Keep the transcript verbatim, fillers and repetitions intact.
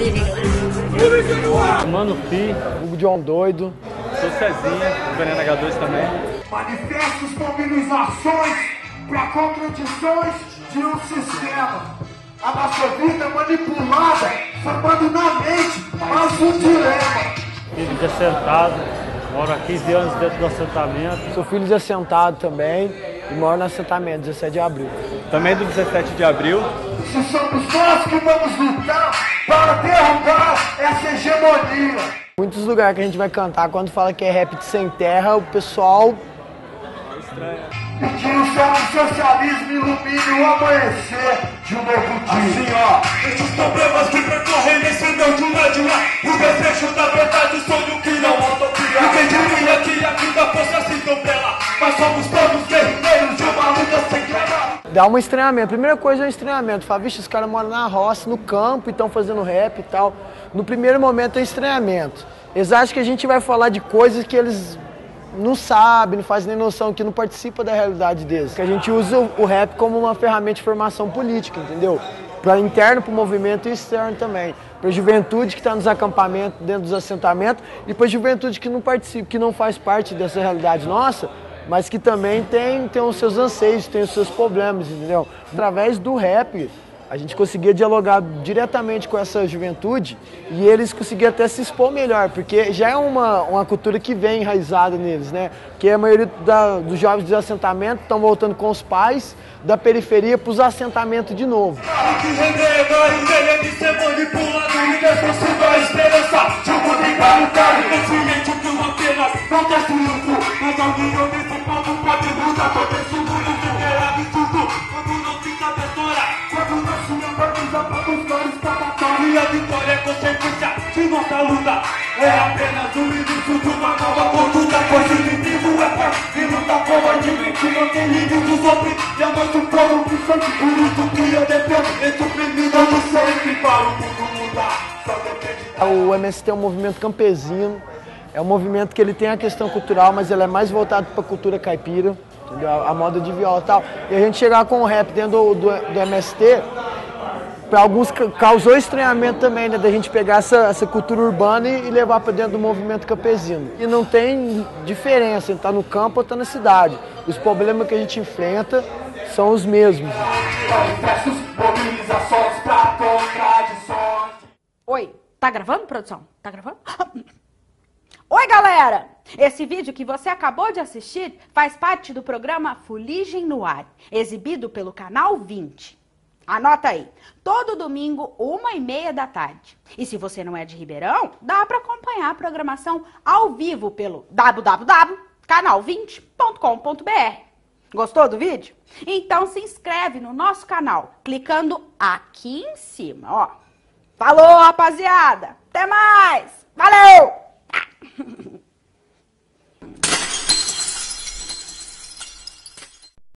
Mano Pi, Hugo John Doido. sou Cezinha, Veneno H dois também. Manifestos, mobilizações para contradições de um sistema. A nossa vida é manipulada, formando na mente mais um dilema. Filho de assentado, moro há quinze anos dentro do assentamento. Sou filho de assentado também e moro no assentamento, dezessete de abril. Também do dezessete de abril. Se somos nós que vamos lutar para derrubar essa hegemonia. Muitos lugares que a gente vai cantar, quando fala que é rap de sem terra, o pessoal... E que o céu do socialismo ilumine o amanhecer de um novo dia. Assim, ó, esses problemas que percorrem nesse meu dia de lá, o desejo da verdade, o sonho que não utopia. E quem diria que a vida fosse assim tão bela, mas somos todos guerreiros de uma luta sem guerra. Dá um estranhamento. Primeira coisa é um estranhamento. Fala, vixe, os caras moram na roça, no campo e estão fazendo rap e tal. No primeiro momento é estranhamento. Eles acham que a gente vai falar de coisas que eles não sabem, não fazem nem noção, que não participam da realidade deles. Que a gente usa o rap como uma ferramenta de formação política, entendeu? Para interno, para o movimento e externo também. Para a juventude que está nos acampamentos, dentro dos assentamentos, e para a juventude que não participa, que não faz parte dessa realidade nossa, mas que também tem, tem os seus anseios, tem os seus problemas, entendeu? Através do rap, a gente conseguia dialogar diretamente com essa juventude e eles conseguiam até se expor melhor, porque já é uma, uma cultura que vem enraizada neles, né? Porque a maioria da, dos jovens dos assentamentos estão voltando com os pais da periferia para os assentamentos de novo. E a vitória é consequência de nossa luta. É apenas o início de uma nova conduta. Pois o inimigo é forte e luta como admite. Não tem limites sobre e a nosso povo que sente. Por isso que eu defendo esse oprimido do sempre para o mundo mudar. Só depende. O M S T é um movimento campesino. É um movimento que ele tem a questão cultural, mas ele é mais voltado para a cultura caipira, entendeu? A moda de viola e tal. E a gente chegar com o rap dentro do, do, do M S T, para alguns causou estranhamento também, né, da gente pegar essa, essa cultura urbana e, e levar para dentro do movimento campesino. E não tem diferença, estar tá no campo ou estar tá na cidade. Os problemas que a gente enfrenta são os mesmos. Oi, tá gravando, produção? Tá gravando? Oi, galera! Esse vídeo que você acabou de assistir faz parte do programa Fuligem no Ar, exibido pelo Canal vinte. Anota aí, todo domingo, uma e meia da tarde. E se você não é de Ribeirão, dá para acompanhar a programação ao vivo pelo w w w ponto canal vinte ponto com ponto b r. Gostou do vídeo? Então se inscreve no nosso canal, clicando aqui em cima, ó. Falou, rapaziada! Até mais!